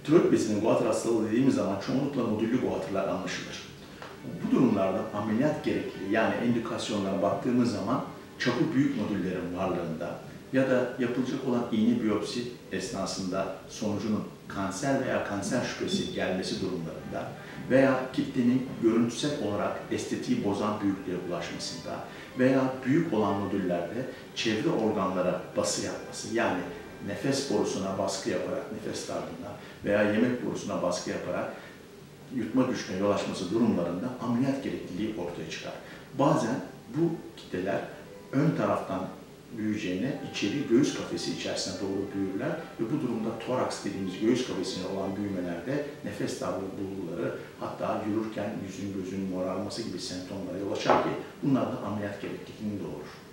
Tiroid bezinin guatr hastalığı dediğimiz zaman çoğunlukla nodüllü guatrlar anlaşılır. Bu durumlarda ameliyat gerekli, yani endükasyonlara baktığımız zaman çapı büyük nodüllerin varlığında ya da yapılacak olan iğne biyopsi esnasında sonucunun kanser veya kanser şüphesi gelmesi durumlarında veya kitlenin görüntüsel olarak estetiği bozan büyüklüğe ulaşmasında veya büyük olan nodüllerde çevre organlara bası yapması, yani nefes borusuna baskı yaparak nefes darlığına veya yemek borusuna baskı yaparak yutma güçlüğüne yol açması durumlarında ameliyat gerekliliği ortaya çıkar. Bazen bu kitleler ön taraftan büyüyeceğine içeri göğüs kafesi içerisine doğru büyürler ve bu durumda toraks dediğimiz göğüs kafesine olan büyümelerde nefes darlığı bulguları, hatta yürürken yüzün gözünün morarması gibi semptomlara yol açar ki bunlar da ameliyat gerekliliğini doğurur.